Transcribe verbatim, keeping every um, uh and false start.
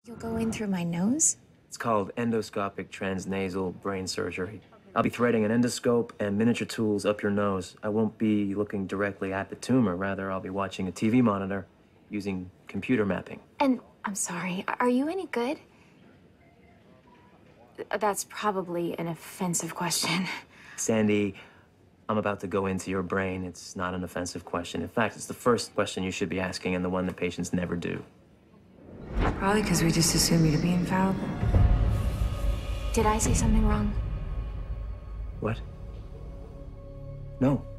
You'll go in through my nose? It's called endoscopic transnasal brain surgery. I'll be threading an endoscope and miniature tools up your nose. I won't be looking directly at the tumor. Rather, I'll be watching a T V monitor using computer mapping. And, I'm sorry, are you any good? That's probably an offensive question. Sandy, I'm about to go into your brain. It's not an offensive question. In fact, it's the first question you should be asking and the one that patients never do. Probably because we just assume you to be infallible. Did I say something wrong? What? No.